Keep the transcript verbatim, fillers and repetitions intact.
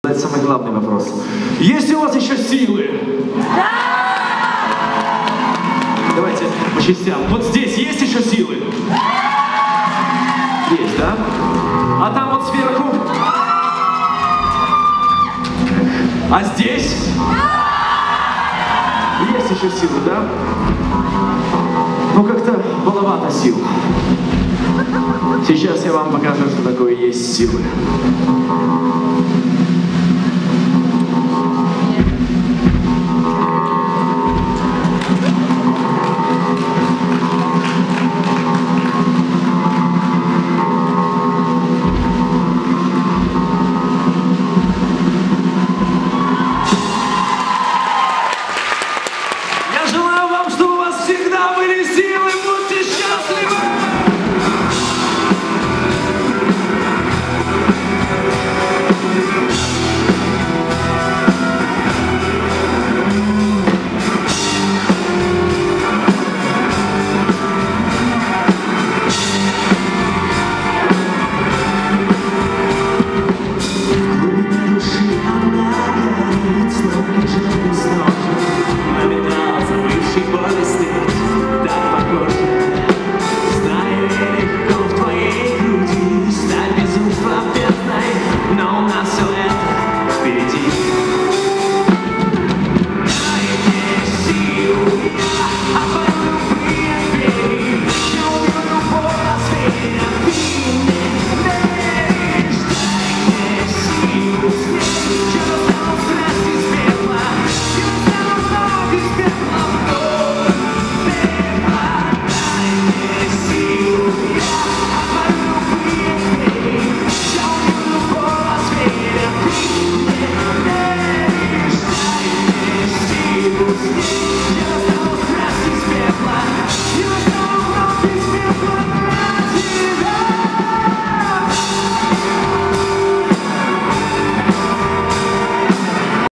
Это самый главный вопрос. Есть ли у вас еще силы? Да! Давайте по частям. Вот здесь есть еще силы? Есть, да? А там вот сверху? А здесь? Есть еще силы, да? Ну как-то маловато сил. Сейчас я вам покажу, что такое есть силы.